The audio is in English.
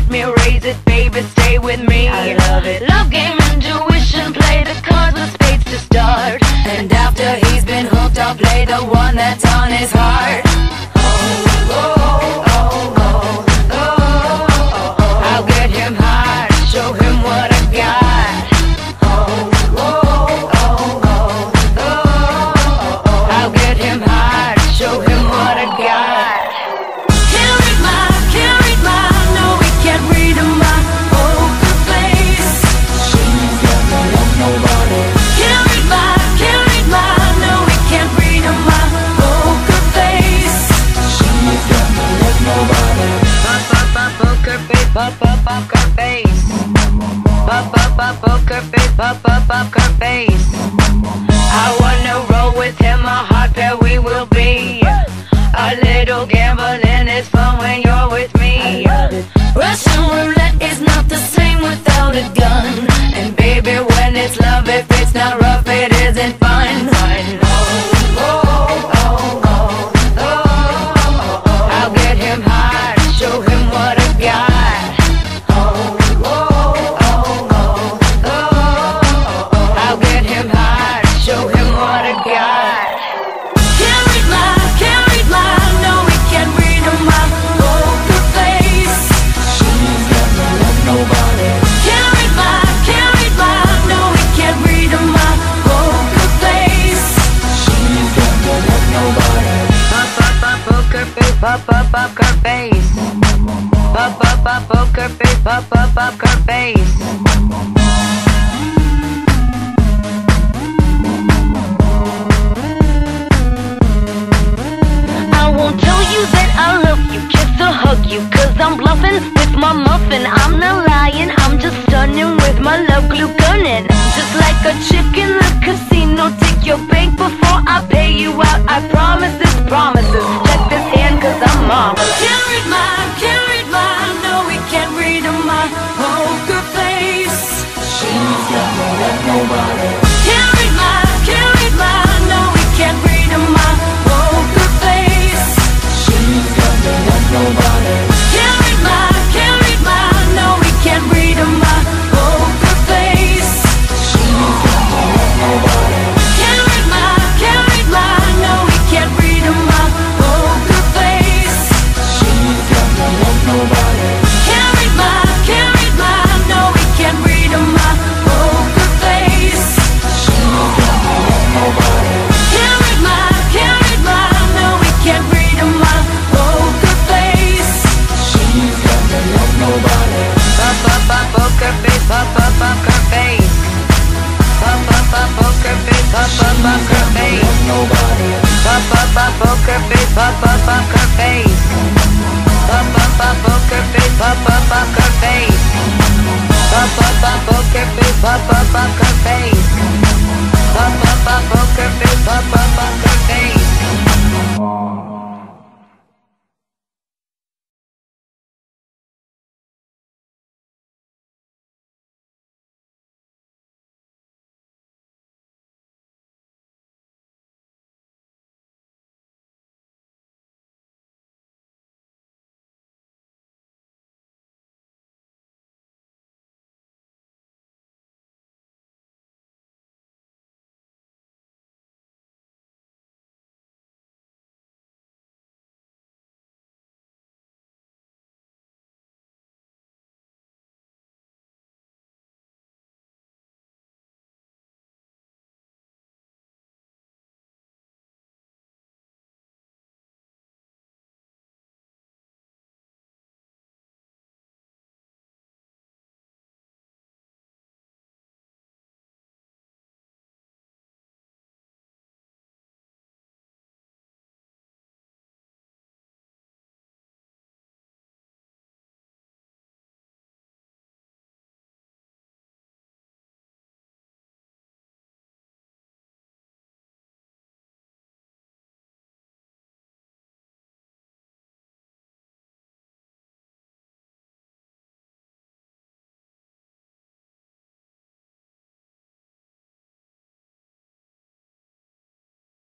let me raise it, baby, stay with me. I love it. Love game, intuition, play the cards with spades to start. And after he's been hooked, I'll play the one that's on his heart. I'll get him hard, show him what I got. I'll get him hard, show him what I got. Can't read my, no, we can't read my poker face. She's got no love, nobody. Can't read my, no, we can't read my poker face. She's got no love, nobody. Poker face, poker face. Poker face, poker face. I wanna roll with him, a hot pair we will be. A little gambling is fun when you're with me. Russian roulette is not the same without a gun. And baby, when it's love, if it's not rough, it isn't fun. I'll get him hard, show him what I got. I'll get him hard, show him what I got. Can't read my, no, we can't read my poker face. She's got no love, nobody. Can't read my, no, we can't read my poker face. She's got no love, nobody. Poker face, poker face. Poker face, poker face. I won't tell you that I love you, kiss or hug you, cause I'm bluffing with my muffin. I'm not lying, I'm just stunning with my love glue gunning. Just like a chick in the casino, take your bank before I pay you out. I promise this promises, check this hand cause I'm marvelous. Can't read my, no, we can't read my poker face. She's got no love, nobody. Can't read my, no, we can't read my poker face. She's got no love, nobody. Can't read my, no, we can't read my poker face. She's got no love, nobody. Can't read my, no, we can't read my poker face. She's got no love, nobody. Can't read my, no, we can't read my poker face. She's got no love, nobody. Can't read my, no, we can't read my poker face. She's got no love, nobody. Poker face, poker face. Poker face, poker face. Nobody. Poker face, poker face. Poker face, poker face. Poker face, poker face. Poker face, poker face.